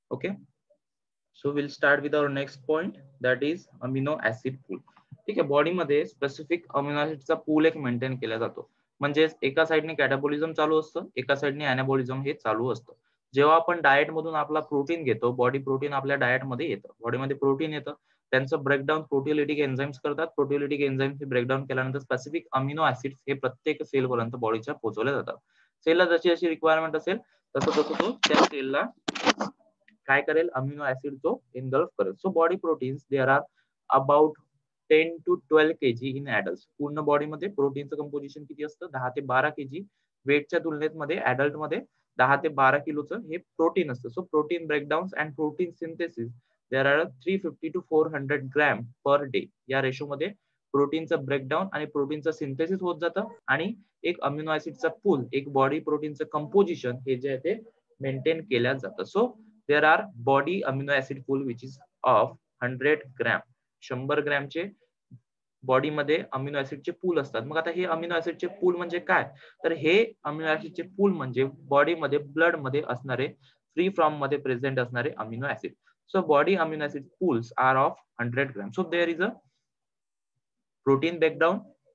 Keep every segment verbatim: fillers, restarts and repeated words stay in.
Okay, so will start with our next point, that is amino acid pool. ठीक आहे, बॉडीमध्ये specific amino ऍसिडचा पूल एक maintain केला जातो. म्हणजे एका साइडने कॅटाबॉलिझम चालू असतं, एका साइडने अॅनाबॉलिझम हे चालू असतं. जेव्हा आपण डाएट मधून आपला प्रोटीन घेतो, बॉडी प्रोटीन आपल्या डाएट मध्ये येतं, बॉडीमध्ये प्रोटीन येतं, त्यांचं ब्रेकडाऊन प्रोटिओलिटिक एन्झाइम्स करतात. प्रोटिओलिटिक एन्झाइम्स ब्रेकडाऊन केल्यानंतर स्पेसिफिक अमिनो ऍसिड्स हे प्रत्येक सेल पर्यंत बॉडीच्या पोहोचवले जातात. सेलला जशी जशी रिक्वायरमेंट असेल तसं तसं तो त्या सेलला काय करेल, अमिनो ऍसिड तो इनगल्फ करेल. So body proteins there are about ten to twelve KG in adult. पूर्ण बॉडीमध्ये प्रोटीनचं कंपोजिशन किती असतं, दहा ते बारा केजी. वेटच्या तुलनेत मध्ये ऍडल्ट मध्ये दहा ते बारा किलोचं हे प्रोटीन असतं. So protein breakdown and protein synthesis there are three fifty to four hundred gram per day. या रेशोमध्ये प्रोटीनचं ब्रेकडाऊन आणि प्रोटीनचं सिंथेसिस होत जातं आणि एक अमिनो ऍसिडचा पूल, एक बॉडी प्रोटीनचं कंपोजिशन हे जे आहे ते मेंटेन केल्या जातं. So there are body amino acid pool which is of hundred gram. शंभर ग्रॅमचे बॉडीमध्ये अमिनो ऍसिडचे पूल असतात. मग आता हे अमिनो ऍसिडचे पूल म्हणजे काय, तर हे अमिनो ऍसिडचे पूल म्हणजे बॉडीमध्ये ब्लड मध्ये असणारे, फ्री फ्रॉम मध्ये प्रेझेंट असणारे amino acid. So body amino acid pools are of hundred gram. So there is a protein breakdown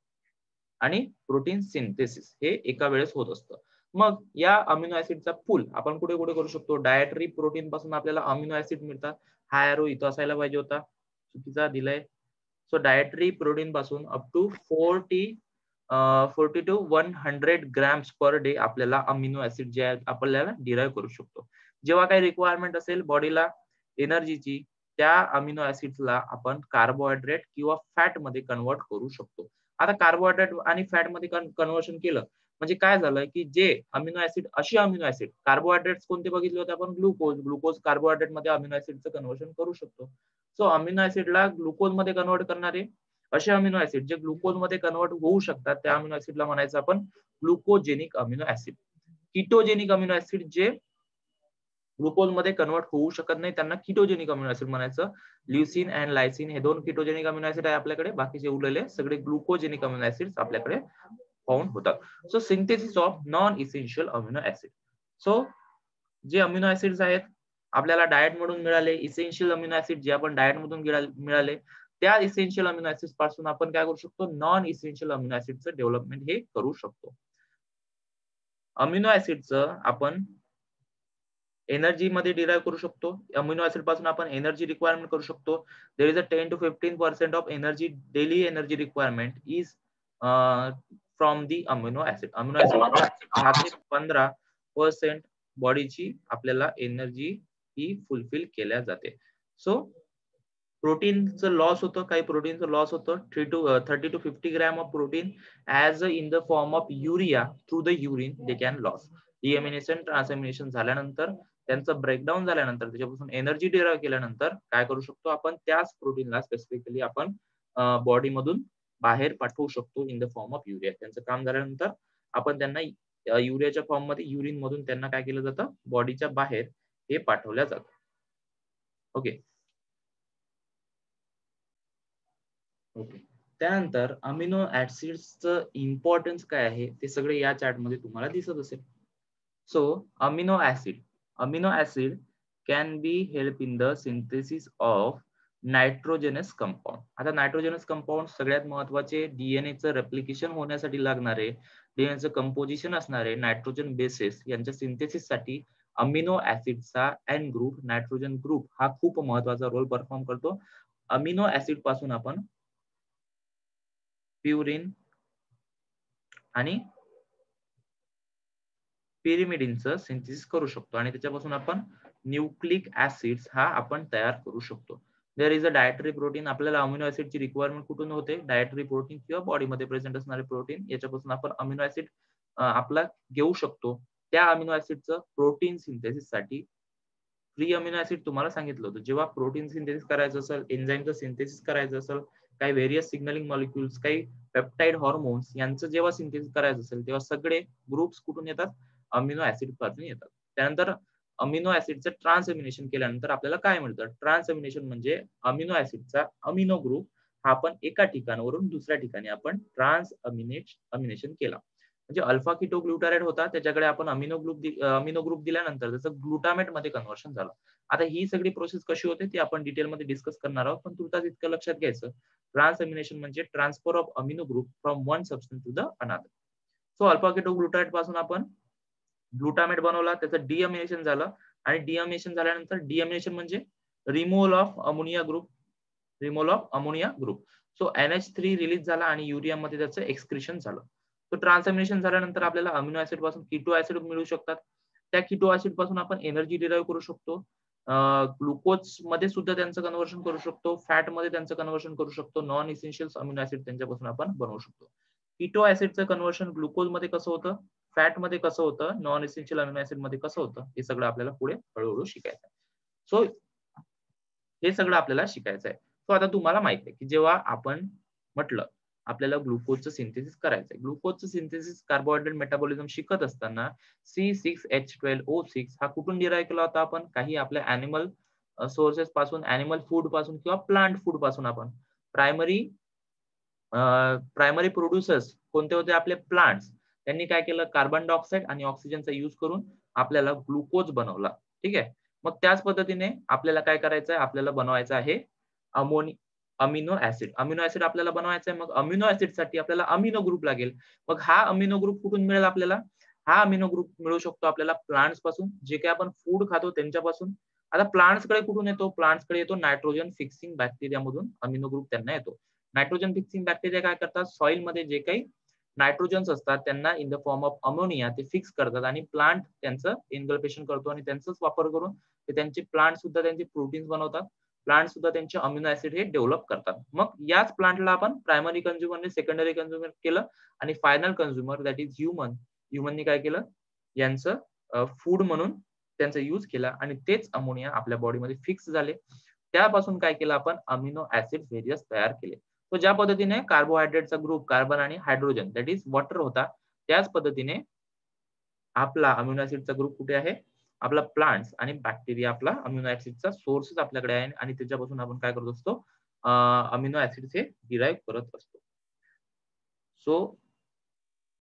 आणि प्रोटीन सिंथेसिस हे एका वेळेस होत असतं. मग या अमिनो ऍसिडचा पूल आपण कुठे कुठे करू शकतो, डायटरी प्रोटीन पासून आपल्याला अमिनो ऍसिड मिळतात. हा एरो इथं असायला पाहिजे होता, चुकीचा दिलाय. सो डायटरी प्रोटीन पासून up to forty forty to one hundred grams per day आपल्याला अमिनो ऍसिड जे आहेत आपल्याला डिराईव्ह करू शकतो. जेव्हा काही रिक्वायरमेंट असेल बॉडीला एनर्जीची, त्या अमिनो ऍसिड्सला आपण कार्बोहायड्रेट किंवा फॅट मध्ये कन्वर्ट करू शकतो. आता कार्बोहायड्रेट आणि फॅट मध्ये कन्वर्शन केलं म्हणजे काय झालं, की जे अमिनो ऍसिड, अशी अमिनो ऍसिड, कार्बोहायड्रेट्स कोणते बघितले होते आपण, ग्लुकोज. ग्लुकोज कार्बोहायड्रेट मध्ये अमिनो ऍसिडचं कन्वर्शन करू शकतो. सो अमिनो ऍसिडला ग्लुकोज मध्ये कन्वर्ट करणारे असे अमिनो ऍसिड जे ग्लुकोज मध्ये कन्वर्ट होऊ शकतात, त्या अमिनो ऍसिडला म्हणायचं आपण glucogenic amino acid. Ketogenic amino acid जे ग्लुकोज मध्ये कन्वर्ट होऊ शकत नाही त्यांना किटोजेनिक अमिनो ऍसिड म्हणायचं. ल्युसिन अँड लायसिन हे दोन किटोजेनिक अमिनो ऍसिड आहे आपल्याकडे, बाकीचे उरलेले सगळे ग्लुकोजेनिक अमिनो ऍसिड आपल्याकडे फाउंड होतात. So synthesis of non essential amino acid. So जे अमिनो ऍसिड्स आहेत आपल्याला डाएट मधून मिळाले, इसेन्शियल अमिनो ऍसिड जे आपण डाएट मधून मिळाले, त्या इसेन्शियल अमिनो ऍसिड पासून आपण काय करू शकतो, नॉन इसेन्शियल अमिनो ऍसिडचं डेव्हलपमेंट हे करू शकतो. अमिनो ऍसिडचं आपण एनर्जी मध्ये डिराईव्ह करू शकतो. अमिनो ऍसिड पासून आपण एनर्जी रिक्वायरमेंट करू शकतो. There is a ten to fifteen percent of energy, daily energy requirement is from the amino acid. Amino acid दहा ते पंधरा पर्सेंट बॉडीची आपल्याला एनर्जी ही फुलफिल केल्या जाते. सो प्रोटीनचं लॉस होतं, काही प्रोटीनचं लॉस होतं, three to thirty to fifty gram of protein as in the form of urea through the urine they can loss. Deamination transamination झाल्यानंतर, त्यांचं ब्रेकडाऊन झाल्यानंतर, त्याच्यापासून एनर्जी डिराईव्ह केल्यानंतर काय करू शकतो आपण, त्याच प्रोटीनला स्पेसिफिकली आपण बॉडी मधून बाहेर पाठवू शकतो in the form of urea. त्यांचं काम झाल्यानंतर आपण त्यांना युरियाच्या फॉर्म मध्ये, युरिन मधून त्यांना काय केलं जातं, बॉडीच्या बाहेर हे पाठवल्या जातं. ओके ओके त्यानंतर अमिनो ऍसिड्सचं इम्पॉर्टन्स काय आहे ते सगळे या चार्ट मध्ये तुम्हाला दिसत असेल. So amino acid amino acid can be help in the synthesis of nitrogenous compound. आता नायट्रोजनस कंपाऊंड सगळ्यात महत्वाचे, डीएनएचं रेप्लिकेशन होण्यासाठी लागणारे, डीएनएचं कंपोजिशन असणारे नायट्रोजन बेसेस यांच्या सिंथेसिस साठी अमिनो ऍसिडचा एन ग्रुप, नायट्रोजन ग्रुप हा खूप महत्वाचा रोल परफॉर्म करतो. अमिनो ऍसिड पासून आपण प्युरिन आणि पिरिमिडिनचं सिंथेसिस करू शकतो आणि त्याच्यापासून आपण न्यूक्लिक ऍसिड्स हा आपण तयार करू शकतो. There is a dietary protein. आपल्याला अमिनो ऍसिडची रिक्वायरमेंट कुठून होते, डायटरी प्रोटीन किंवा बॉडीमध्ये प्रेझेंट असणारे प्रोटीन याच्यापासून आपण अमिनो ऍसिड आपला घेऊ शकतो. त्या अमिनो ऍसिडचं प्रोटीन सिंथेसिस साठी फ्री अमिनो ऍसिड तुम्हाला सांगितलं होतं. जेव्हा प्रोटीन सिंथेसिस करायचं असेल, एन्झाईमचं सिंथेसिस करायचं असेल, काही व्हेरियस सिग्नलिंग मॉलिक्युल्स, काही पेप्टाइड हॉर्मोन्स यांचं जेव्हा सिंथेसिस करायचं असेल तेव्हा सगळे ग्रुप्स कुठून येतात, अमिनो ऍसिड पासून येतात. त्यानंतर अमिनो ऍसिडचं ट्रान्सएमिनेशन केल्यानंतर आपल्याला काय मिळतं, ट्रान्सएमिनेशन म्हणजे अमिनो ऍसिडचा अमिनो ग्रुप हा आपण एका ठिकाणावरून दुसऱ्या ठिकाणी आपण ट्रान्स अमिनेट अमिनेशन केला. म्हणजे अल्फा किटो ग्लुटारेट होता, त्याच्याकडे आपण अमिनो ग्रुप अमिनो ग्रुप दिल्यानंतर त्याचं ग्लुटामेट मध्ये कन्व्हर्शन झालं. आता ही सगळी प्रोसेस कशी होते ती आपण डिटेलमध्ये डिस्कस करणार आहोत, पण तुर्तास इतकं लक्षात घ्यायचं, ट्रान्सअमिनेशन म्हणजे transfer of amino group from one substance to the another. So alpha keto glutarate पासून आपण ग्लुटामेट बनवला, त्याचं डिअमिनेशन झालं आणि डिअमिनेशन झाल्यानंतर डिअमिनेशन म्हणजे removal of ammonia group, removal of ammonia group. So N H three release झाला आणि युरिया मध्ये त्याचं एक्सक्रिशन झालं. तो ट्रान्सअमिनेशन झाल्यानंतर आपल्याला अमिनो ऍसिड पासून किटो ऍसिड मिळू शकतात. त्या किटो ऍसिड पासून आपण एनर्जी डिराईव्ह करू शकतो. ग्लुकोज मध्ये सुद्धा त्यांचं कन्व्हर्शन करू शकतो, फॅट मध्ये त्यांचं कन्व्हर्शन करू शकतो, नॉन इसेन्शियल अमिनो ऍसिड त्यांच्यापासून आपण बनवू शकतो. किटो ऍसिडचं कन्व्हर्शन ग्लुकोज मध्ये कसं होतं, फॅट मध्ये कसं होतं, नॉन इसेन्शियल अमिनो ऍसिड मध्ये कसं होतं, हे सगळं आपल्याला पुढे हळूहळू शिकायचं आहे. सो हे सगळं आपल्याला शिकायचं आहे. सो आता तुम्हाला माहिती आहे की जेव्हा आपण म्हटलं आपल्याला ग्लुकोजचं सिंथेसिस करायचंय, ग्लुकोजचं सिंथेसिस कार्बोहायड्रेट मेटाबॉलिझम शिकत असताना C six H twelve O six हा कुठून डिराईव्ह केला होता आपण, काही आपल्या अॅनिमल सोर्सेस पासून, अॅनिमल फूड पासून किंवा प्लांट फूड पासून. आपण प्रायमरी प्रायमरी प्रोड्युसर्स कोणते होते, आपले प्लांट्स. त्यांनी काय केलं, कार्बन डायऑक्साईड आणि ऑक्सिजनचा यूज करून आपल्याला ग्लुकोज बनवला. ठीक आहे. मग त्याच पद्धतीने आपल्याला काय करायचं आहे, आपल्याला बनवायचं आहे अमोनि अमिनो ऍसिड. अमिनो ऍसिड आपल्याला बनवायचं आहे. मग अमिनो ऍसिड साठी आपल्याला अमिनो ग्रुप लागेल. मग हा अमिनो ग्रुप कुठून मिळेल आपल्याला, हा अमिनो ग्रुप मिळू शकतो आपल्याला प्लांट्स पासून, जे काही आपण फूड खातो त्यांच्यापासून. आता प्लांट्स कडे कुठून येतो, प्लांट्स कडे येतो नायट्रोजन फिक्सिंग बॅक्टेरिया मधून अमिनो ग्रुप त्यांना येतो. नायट्रोजन फिक्सिंग बॅक्टेरिया काय करतात, सॉइल मध्ये जे काही नायट्रोजन्स असतात त्यांना in the form of ammonia ते फिक्स करतात आणि प्लांट त्यांचं इन्गल्पेशन करतो आणि त्यांचाच वापर करून ते त्यांचे प्लांट सुद्धा त्यांचे प्रोटीन्स बनवतात. प्लांट सुद्धा त्यांचे अमिनो ऍसिड हे डेव्हलप करतात. मग याच प्लांटला आपण प्रायमरी कंझ्युमरने सेकंडरी कंझ्युमर केलं आणि final consumer that is human, ह्युमननी काय केलं, यांचं फूड म्हणून त्यांचा यूज केला आणि तेच अमोनिया आपल्या बॉडीमध्ये फिक्स झाले. त्यापासून काय केलं आपण, अमिनो ऍसिड व्हेरियस तयार केले. तो ज्या पद्धतीने कार्बोहायड्रेटचा ग्रुप कार्बन आणि हायड्रोजन दॅट इज वॉटर होता, त्याच पद्धतीने आपला अमिनो ऍसिडचा ग्रुप कुठे आहे, आपला प्लांट्स आणि बॅक्टेरिया आपला अमिनो ऍसिडचा सोर्सेस आपल्याकडे आहे आणि त्याच्यापासून आपण काय करत असतो, अमिनो ऍसिड हे डिराईव्ह करत असतो. सो